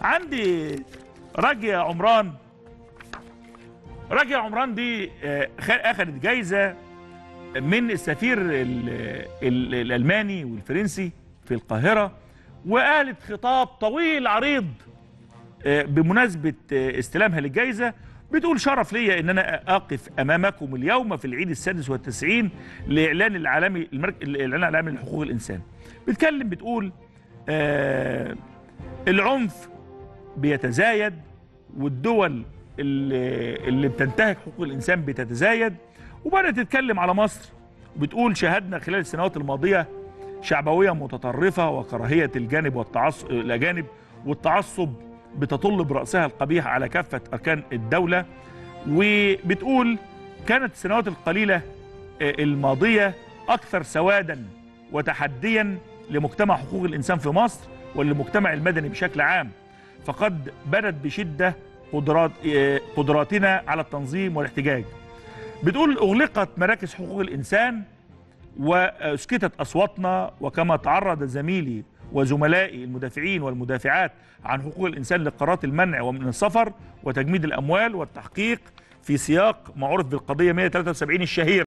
عندي راجية عمران. راجية عمران دي اخذت جايزة من السفير الألماني والفرنسي في القاهرة، وقالت خطاب طويل عريض بمناسبة استلامها للجائزة. بتقول: شرف لي ان انا اقف امامكم اليوم في العيد السادس والتسعين لاعلان الاعلان العالمي لحقوق الانسان. بتقول العنف بيتزايد، والدول اللي بتنتهك حقوق الانسان بتتزايد. وبدأت تتكلم على مصر، وبتقول: شاهدنا خلال السنوات الماضية شعبوية متطرفة وكراهية الأجانب والتعصب بتطل برأسها القبيح على كافة أركان الدولة. وبتقول: كانت السنوات القليلة الماضية أكثر سوادا وتحديا لمجتمع حقوق الإنسان في مصر وللمجتمع المدني بشكل عام، فقد بدت بشدة قدراتنا على التنظيم والاحتجاج. بتقول: أغلقت مراكز حقوق الإنسان وأسكتت أصواتنا، وكما تعرض زميلي وزملائي المدافعين والمدافعات عن حقوق الإنسان لقرارات المنع ومن السفر وتجميد الأموال والتحقيق في سياق ما عرف بالقضية 173 الشهيرة.